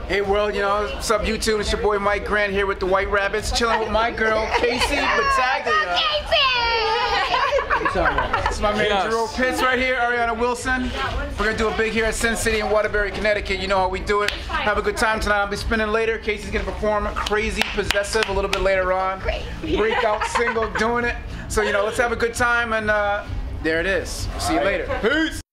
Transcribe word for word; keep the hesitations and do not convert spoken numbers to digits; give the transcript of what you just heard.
Hey world, you know, what's up YouTube? It's your boy Mike Grant here with the White Rabbits, chilling with my girl Casey Battaglia. It's my man Yes. Jerome Pitts right here, Ariana Wilson. We're gonna do a big here at Sin City in Waterbury, Connecticut. You know how we do it. Have a good time tonight. I'll be spinning later. Casey's gonna perform Crazy Possessive a little bit later on. Breakout single, doing it. So you know, let's have a good time, and uh, there it is. See you later. Peace.